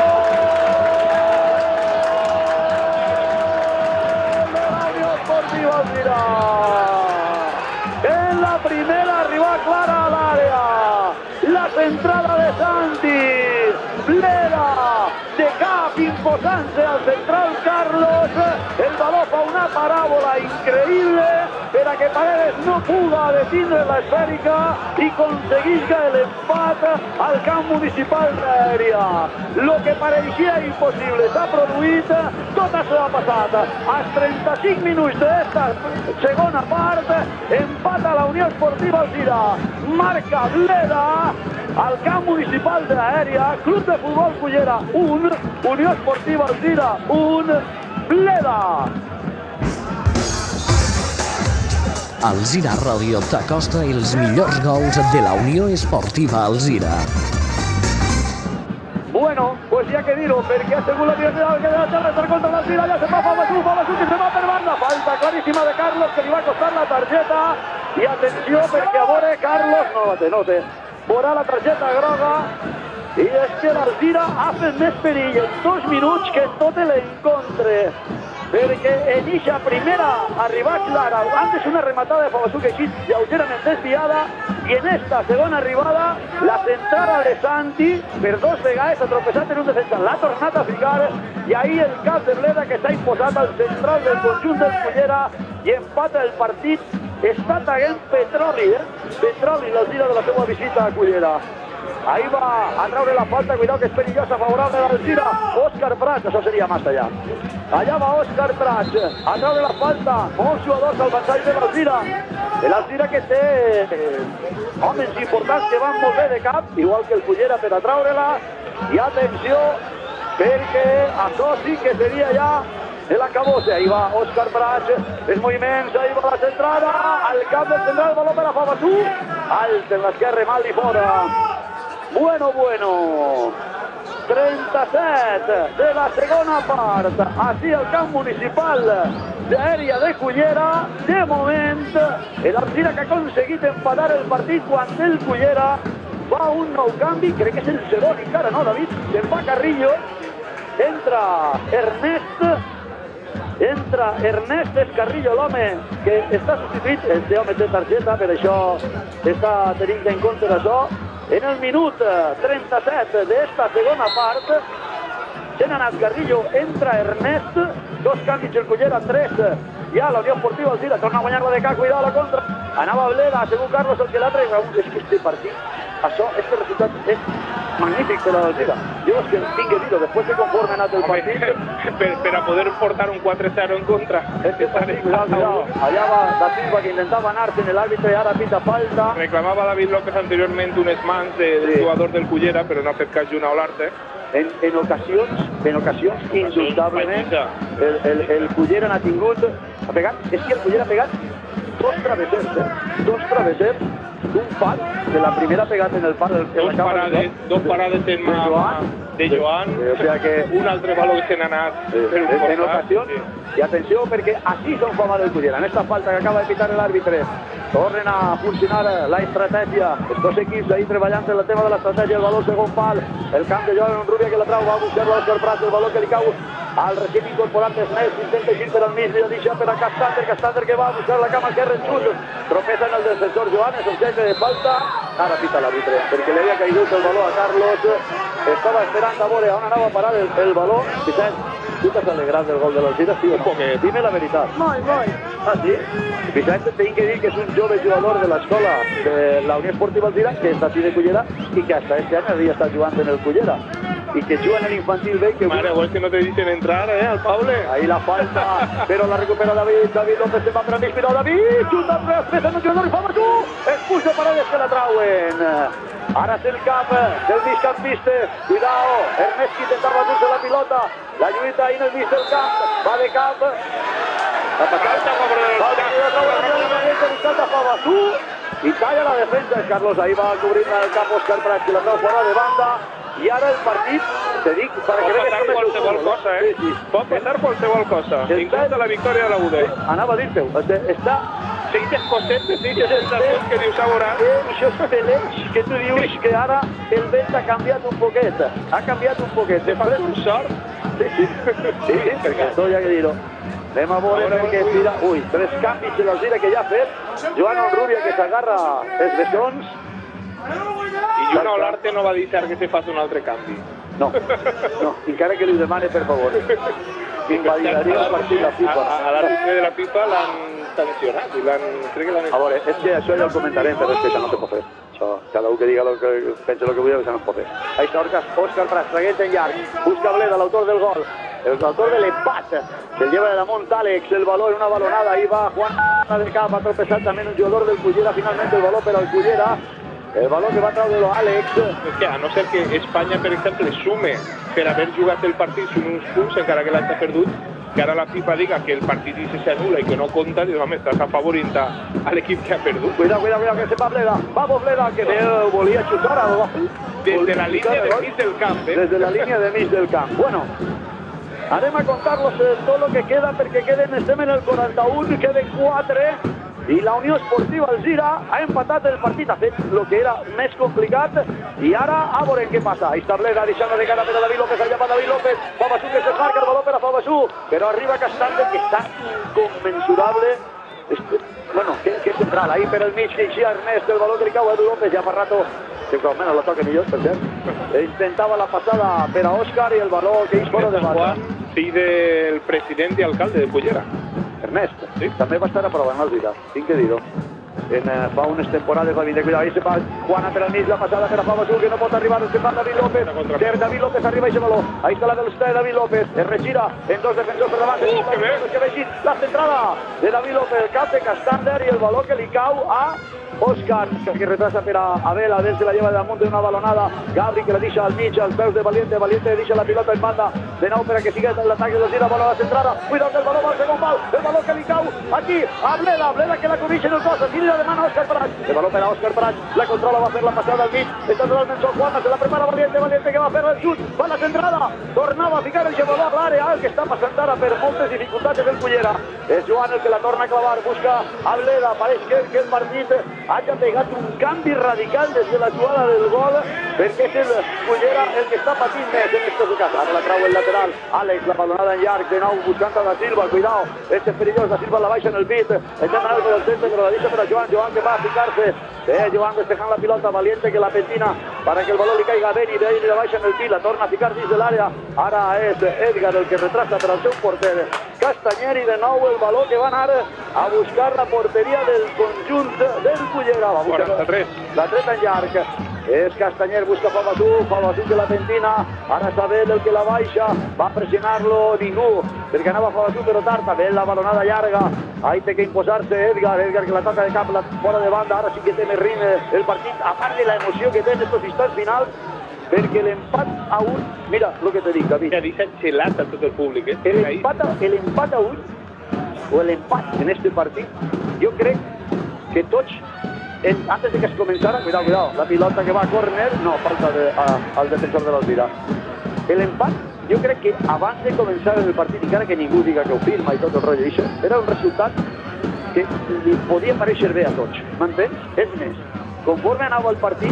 En la primera arriba clara al área, la centrada de Santi, Bleda, de cap imposant-se al central Carlos, el baló fa una paràbola increïble per a que Paredes no puga detindre l'esfèrica i aconseguisca l'empat al camp municipal d'Aèria. Lo que pareixia impossible s'ha produït, tot això ha passat. Als trenta-cinc minuts d'esta segona part, empata la Unió Esportiva Alzira, marca Bleda al camp municipal d'Aèria, Club de Futbol Cullera un, Unió Esportiva Alzira un, Bleda. Alzira Ràdio t'acosta els millors gols de la Unió Esportiva Alzira. Bueno, pues ya que dir-ho, perquè ha sigut la divertida que de la terra contra l'Alzira, ja se va Pavassú, Pavassú que se va per banda, falta claríssima de Carlos que li va costar la targeta, i atenció perquè a veure Carlos, no la té, no té, veurà la targeta groga, i és que l'Alzira ha fet més perill en dos minuts que tot l'encontre, perquè en eixa primera arribar clara, antes una rematada de Pavassú que així lleugerament desviada, i en esta segona arribada la centrada de Santi per dos vegades ha tropeçat en un defensa, l'ha tornat a ficar, i ahir el cap de Bleda que s'ha imposat al central del conjunt del Cullera i empata el partit. Està traient petroli, eh? Petroli l'Alzira de la seva visita a Cullera. Ahí va a traure la falta, cuidado que és perillosa, favorable a l'Alzira. Òscar Prats, això seria massa allà. Allà va Òscar Prats, a traure la falta, molts jugadors al ventall de l'Alzira. L'Alzira que té eh, homes importants que van molt bé de cap, igual que el Cullera per a traure-la. I atenció, perquè això sí que seria ja l'acabose. Ahí va Òscar Prats, els moviments, ahí va la centrada, al cap del central, baló per a Pavassú, alt en l'esquerra, mal i fora. Bueno, bueno, trenta-set de la segona part, així al camp municipal d'Aèria de Cullera. De moment, l'Alzira que ha aconseguit empatar el partit quan el Cullera fa un nou canvi, crec que és el segon encara, no, David? Se'n va Carrillo, entra Ernest, entra Ernest Escarrillo, l'home que està substituït, este home té targeta, per això està tenint en compte això. En el minut trenta-set d'esta segona part, se n'ha anat Carrillo, entra Ernest, dos canvis el Cullera, tres, ja la Unió Esportiva Alzira torna a guanyar-la de cap, cuidado la contra, anava Bleda, segur Carlos el que l'ha tret, és que este partit, això, este resultat és magnífic per a l'Alzira. Jo és que tinc que dir-ho, després de conforme ha anat el partit... Per, per a poder portar un quatre cero en contra. És que està aquí, cuidado, cuidado. Allà va Da Silva que intentava anar-se en l'àrbitre i ara pita falta. Reclamava David López anteriorment unes mans del Sí. jugador del Cullera, però no ha fet cas d'una Olarte. en, en ocasions, en ocasions, indubtablement, el, el, el Cullera n'ha tingut, ha pegat, és que el Cullera ha pegat dos travessers, eh? dos travessers, un pal de la primera pegat en el pal del que dos parades, dos parades en mà de Joan, o sea que un altre valor que se n'ha anat eh, per un en costat. ocasions, Sí. i atenció perquè així són fa mal el Cullera, en esta falta que acaba de pitar l'àrbitre. Tornen a funcionar la estratègia, els dos equips ahí treballant en el tema de l'estratègia, el valor segon pal, el camp de Joan Rubia que la trau, va a buscar l'Òscar Prats, el valor que li cau al recent incorporat Ernest, intenta eixir per al mig, li deixa per a Castander, Castander que va a buscar la cama esquerra en xut, tropeza en el defensor Joan, és un objecte de falta, ara pita l'àrbitre, perquè li havia caigut el valor a Carlos, estava esperant a veure on anava a parar el, el valor. Vicent, tu t'has alegrat del gol de l'Alzira, sí o no? Dime la veritat. Molt, molt. Ah, sí? Vicent, tinc que dir que és un jove jugador de l'escola de la Unió Esportiva Alzira, que és d'aquí de Cullera, i que hasta este any havia estat jugant en el Cullera. Y que juega en el infantil B. Que Madre, vos que no te dicen entrar, ¿eh? Al Paule. Ahí la falta, pero la recupera David. David López se va per mig, però David xuta tres veces en jugador i fa tu. Expulsa Paredes que la trauen. Ara és el cap del migcampista. Cuidado, Ernest que intenta batir-se la pilota. La lluita ahí en el mig del camp. Va de cap. La Falta a favor del y talla la defensa. Carlos ahí va a cubrir el campo Òscar Prats que la trau fora de banda. I ara el partit, te dic, per Pot passar qualsevol cosa, eh? Sí, sí. Pot passar qualsevol cosa, inclús la victòria de la U D. Anava a dir-te-ho, està... Seites cosetes, seites sensacions que dius ara... Això és peleix, que tu dius que ara el vent ha canviat un poquet, ha canviat un poquet. Te fas un sort? Sí, sí, sí, sí, perquè això ja que dir-ho. Anem a veure perquè tira... Ui, tres canvis de l'Alzira que ja ha fet. Joan Rubia que s'agarra els bessons. I Joan Olarte no va dir que se faci un altre canvi. No, no, encara que li demane per favor. Invalidaria el partit la FIFA. A l'àrbitre de la FIFA l'han sancionat i l'han... crec que l'han... A veure, és que això ja ho comentarem, però és que això no se pot fer. Això, cada un que diga lo que pensa lo que vulgui, això no es pot fer. Ahí està Òscar Prats, traguet en llarg, busca Bleda, l'autor del gol, el autor de l'empat, se el lleva de damunt Àlex, el valor, una balonada, ahí va Juan de cap, ha tropezat també un jugador del Cullera, finalment el valor per al Cullera. El valor que va treure Àlex. És que a no ser que Espanya, per exemple, sume per haver jugat el partit són uns punts, encara que l'hagi perdut, que ara la FIFA diga que el partit s'anul·la i que no compta, dius, home, estàs afavorint a l'equip que ha perdut. Cuidado, cuidado, cuidado, que se va Bleda. Vamos, Bleda, que Déu volia xutar. Des de la línia de mig del camp, eh? Des de la línia de mig del camp. Bueno, anem a contar-los tot el que queda, perquè queden, estem en el quaranta-un, queden quatre. I la Unió Esportiva Alzira ha empatat el partit, ha fet el que era més complicat i ara a veure què passa. Ahí està Bleda, deixant de cara per a David López, allà va David López, Fabasú que se marca el valor per a Fabasú, però arriba Castander que està inconmensurable. Este, bueno, que, que central, ahí per el mig, deixia Ernest, el valor que li cau a Edu López, ja fa rato, que almenys la toca millor, per cert. Intentava la passada per a Òscar i el valor que és fora de banda. Fill del president i alcalde de Cullera. Ernest, sí, també va estar aprovant l'Alzira, tinc que dir-ho. En, uh, fa unes temporades va vindre, cuidado, ahí se va Juana per al mig, la passada per a Fabasú, que no pot arribar, es que fa David López, der David López arriba i se valor, ahí està la velocitat de David López, es regira en dos defensors per davant, uh, que bé, que bé, la centrada de David López, el cap de Castander i el valor que li cau a Òscar, que retrasa per a Abel, Abel se la lleva de damunt d'una balonada, Gabri que la deixa al mig, als peus de Valiente, Valiente deixa la pilota en banda, de nou per a que siga l'atac de l'Alzira, baló a la centrada, cuidado del baló, va al segon pal, el baló que li cau aquí, a Bleda, Bleda que la corrige en el cos, aquí li la demana Òscar Prats, el baló per a Òscar Prats, la controla, va a fer la passada al mig, està totalment sol Juana, se la prepara Valiente, Valiente que va a fer el xut, va a la centrada, tornava a ficar el jugador a l'àrea, el que està passant ara per moltes dificultats del Cullera, és Joan el que la torna a clavar, busca a Bleda, pareix que, que el partit hagi pegat un canvi radical des de la jugada del gol, perquè és el Cullera el que està patint més en aquest cas. Ara la trau el lateral, Àlex, la balonada en llarg, de nou buscant a Da Silva, cuidado, este és perillós, Da Silva la baixa en el pit, està anant per el centre, però la deixa per a Joan, Joan que va a ficar-se, eh, Joan despejant la pilota, Valiente que la pentina, para que el baló li caiga ben i d'ell la baixa en el pit, la torna a ficar dins de l'àrea, ara és Edgar el que retrasa per al seu porter, Castanyer i de nou el baló que va anar a buscar la porteria del conjunt del Cullera. quaranta-tres. La treta en llarg. És Castanyer, busca Fabasú, Fabasú que la pentina, ara és Abel el que la baixa, va a pressionar-lo ningú, perquè anava Fabasú però tard, Abel la balonada llarga, ahí té que imposar-se Edgar, Edgar que la toca de cap, la fora de banda, ara sí que té més ritme el partit, a part de la emoció que té en estos instants finals, perquè l'empat a un... Mira el que te dic, David. Ja deixa gelat a tot el públic, eh? El empat a, el empat a un, o l'empat en este partit, jo crec que tots, en, antes de que es començara, cuidado, cuidado, la pilota que va a córner, no, falta de, a, al defensor de l'Alzira. L'empat, jo crec que abans de començar el partit, encara que ningú diga que ho filma i tot el rotllo d'això, era un resultat que li podia pareixer bé a tots, m'entens? És més, conforme anava el partit,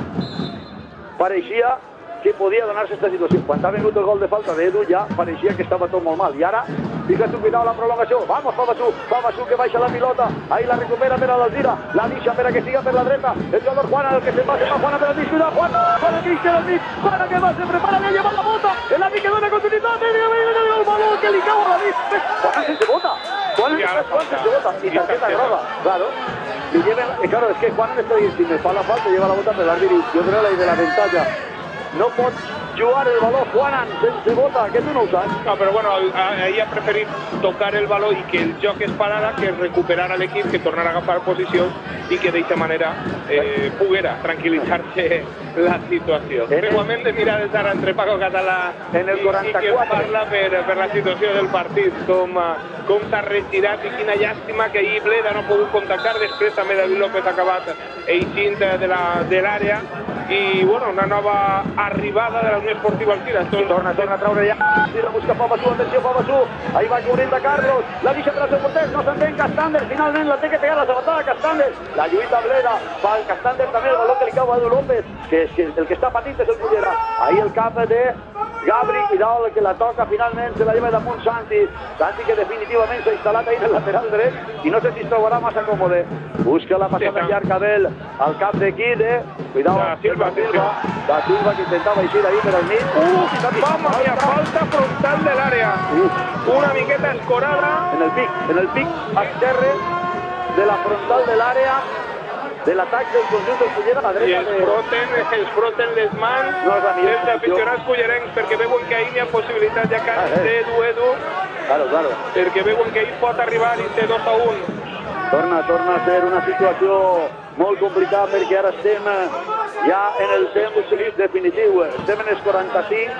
pareixia que podia donar-se aquesta situació. Quan ha vengut el gol de falta d'Edu ja pareixia que estava tot molt mal. I ara, fíjate un cuidado la prolongació. Vamos, Fabassou, Fabassou que baixa la pilota. Ahí la recupera per a l'Alzira. La deixa per a que siga per la dreta. El jugador Juana, el que se va, se va Juana per al mig. Cuidado, Juana, Juana que dice el mig. Juana que va, se prepara de llevar la bota. El David que dona continuïtat. El balón que li cau a David. Juana sense bota. Juana sense bota. Y tarjeta groga, claro. Y lleven, eh, claro, es que Juan me está diciendo, si me fa la falta, lleva la bota per l'àrbitre. Jo crec la de l'avantatge. No pot jugar el baló Juanan sense bota, que tu no ho saps. No, però bueno, ahir ha preferit tocar el baló i que el joc es parara, que recuperar a l'equip, que tornara a agafar posició i que d'aquesta manera eh, poguera tranquil·litzar-se la situació. En Però hem de mirar des d'ara entre Paco Català en el quaranta-quatre. i que parla per, per la situació del partit, com, com s'ha retirat i quina llàstima que ahir Bleda no ha pogut contactar, després també David López ha acabat eixint de l'àrea i bueno, una nova arribada de la Unió Esportiva Alzira. Torna, torna a traure ja. Alzira busca Fabassou, atenció Fabassou. Ahí va cobrint de Carlos. La deixa per al seu porter, no s'entén Castander. Finalment la té que pegar la sabatada Castander. La lluita Bleda. Fa el Castander també el baló que li cau a Edu López, que és que el que està patint és el Cullera. Ahí el cap de Gabri, cuidado el que la toca, finalment se la lleva damunt Santi. Santi que definitivament s'ha instal·lat ahí en el lateral dret i no sé si es trobarà massa còmode. Busca la passada sí, llarga Abel al cap de Guide. Cuidado, da Silva, Silva. Da Silva que intentava eixir ahí per al mig. Uh, mamma mia, falta frontal de l'àrea. Una miqueta escorada. En el pic, en el pic esquerre de la frontal de l'àrea de l'atac del conjunt del Cullera a la dreta. I els froten, els froten les mans no dels aficionats cullerencs perquè veuen que ahir n'hi ha possibilitat ja que d'Edu, Edu, claro, claro. perquè veuen que ahir pot arribar i té dos a un. Torna, torna a ser una situació molt complicada perquè ara estem ja en el temps definitiu. Estem en els quaranta-cinc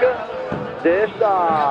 d'esta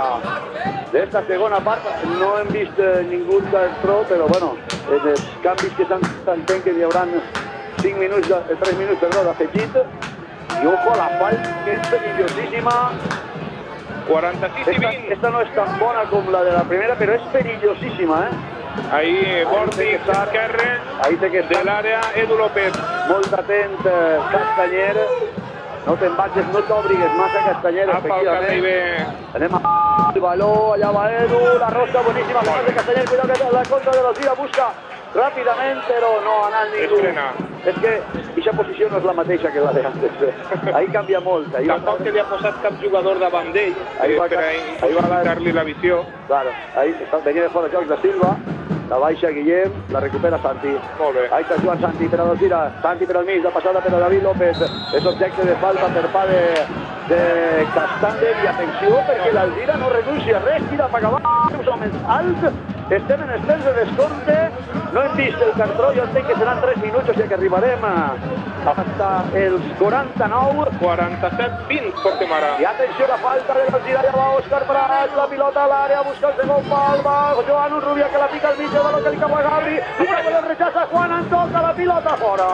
d'esta segona part. No hem vist ningú d'entró, però bueno, en els canvis que s'entén que hi haurà cinc minuts, tres minuts, perdó, d'afegit. I ojo a la falta, que és perillosíssima. quaranta-sis i vint. Esta no és tan bona com la de la primera, però és perillosíssima, eh? Ahí Bordi, esquerre de l'àrea, Edu López. Molt atent, Castanyer. No te'n vagis, no t'obrigues massa, Castanyer, efectivament. Anem a el baló, allà va Edu, la rosca boníssima, la de Castanyer, cuidado que la contra de l'Alzira busca ràpidament, però no ha anat ningú. És que aquesta posició no és la mateixa que la de antes. Ahí canvia molt. Tampoc que li ha posat cap jugador davant d'ell per a impossibilitar-li la visió. Claro, ahí venia de fora joc de Silva. La baixa Guillem, la recupera Santi. Molt bé. Ahí està jugant Santi per a l'Alzira. Santi per al mig, la passada per a David López. És objecte de falta per part de, de Castander. I atenció, perquè l'Alzira no renuncia a res. Tira per acabar. Uns homes alts. Estem en els temps de descompte. No hem vist el cartró. Jo entenc que seran tres minuts, o sigui que arribarem a, hasta els quaranta-nou. quaranta-set vint, portem ara. I atenció, la falta de l'Alzira. Ja va Òscar Prat, la pilota a l'àrea, busca el segon pal. Va Joan Rubia que la pica al mig. El balón que li cau a Gabri, el rechaza Juan, en toca la pilota fora.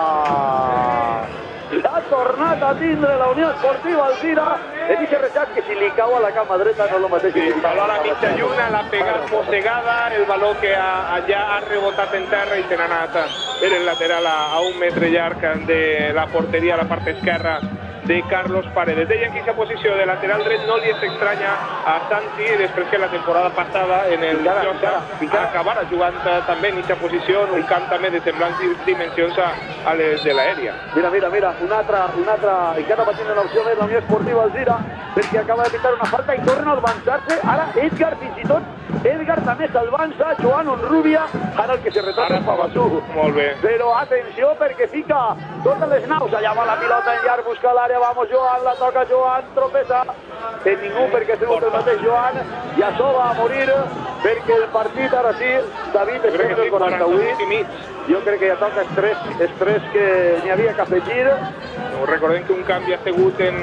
L'ha tornat a tindre la Unió Esportiva Alzira. He dit rechaç que si li cau a la cama dreta no és el mateix. Sí, el baló a la mitja lluna, l'ha pegat mossegada, el baló que ha, ja ha rebotat en terra i se n'ha anat per el lateral a, a un metre llarg de la porteria a la part esquerra de Carlos Paredes. Deien que aquesta posició de lateral dret no li és estranya a Santi després que la temporada passada en el Llosa acabara jugant també en aquesta posició en un camp també de semblants dimensions a, a les de l'aèria. Mira, mira, mira, una altra, una altra, encara va tenir l'opció més la Unió Esportiva Alzira perquè acaba de pitar una falta i torna a avançar-se. Ara Edgar fins i tot, Edgar també s'avança, Joan Onrubia, ara el que se retrata és Fabassou. Molt bé. Però atenció perquè fica totes les naus, allà va la pilota en llarg, busca l'àrea, vamos Joan, la toca Joan, tropeza, que ningú perquè ha sigut el mateix Joan, i això va a morir perquè el partit ara sí, David, és el quaranta-vuit, jo crec que ja toca estrès, estrès que n'hi havia que afegir. Recordem que un canvi ha sigut en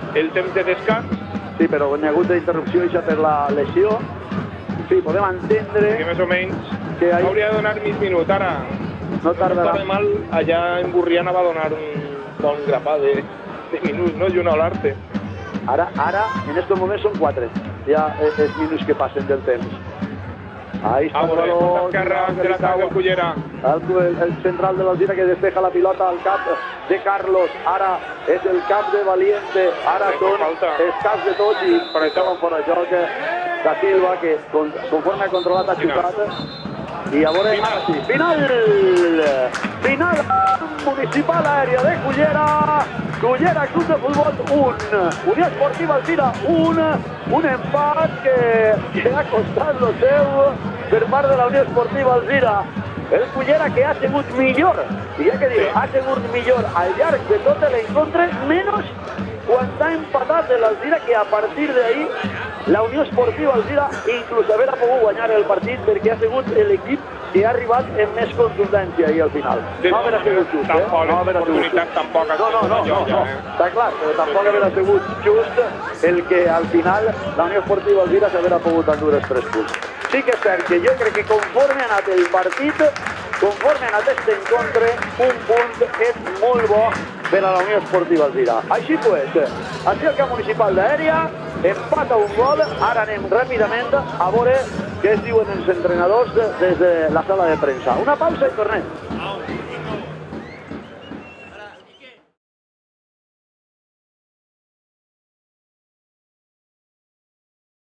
el temps de descans. Sí, però n'hi ha hagut d'interrupció això per la lesió. En fi, podem entendre que més o menys que ahí... hauria de donar mig minut. Ara, no tardarà. No mal, allà en Burriana va donar un bon grapat de, de minuts, no? I un Olarte. Ara, ara, en estos moments són quatre. Ja els minuts que passen del temps. Ahí está ah, el bueno, balón. Esquerra, de l'atac del Cullera. El, el, el central de l'Alzira que despeja la pilota al cap de Carlos. Ara és el cap de Valiente. Ara sí, són els caps de tots i per això fora de joc da Silva, que conforme ha controlat ha xutat. I a veure, final. Sí, final! Final municipal aèria de Cullera. Cullera, Club de Futbol un, Unió Esportiva Alzira un, un empat que, que ha costat lo seu per part de la Unió Esportiva Alzira. El Cullera que ha sigut millor, i ja que diu, ha sigut millor al llarg de tot l'encontre, menys quan ha empatat l'Alzira, que a partir d'ahí la Unió Esportiva Alzira inclús haver pogut guanyar el partit perquè ha sigut l'equip que ha arribat amb més contundència ahir al final. Sí, no haver sigut just, eh? No haver sigut just. Tampoc no, no, no, no, no. Està clar, però tampoc haver sigut just el que al final la Unió Esportiva Alzira s'haver pogut endur els tres punts. Sí que és cert que jo crec que conforme ha anat el partit, conforme ha anat aquest encontre, un punt és molt bo per a la Unió Esportiva Alzira. Així pues, així el camp municipal d'Aèria, empata un gol, ara anem ràpidament a veure què es diuen els entrenadors des de la sala de premsa. Una pausa i tornem.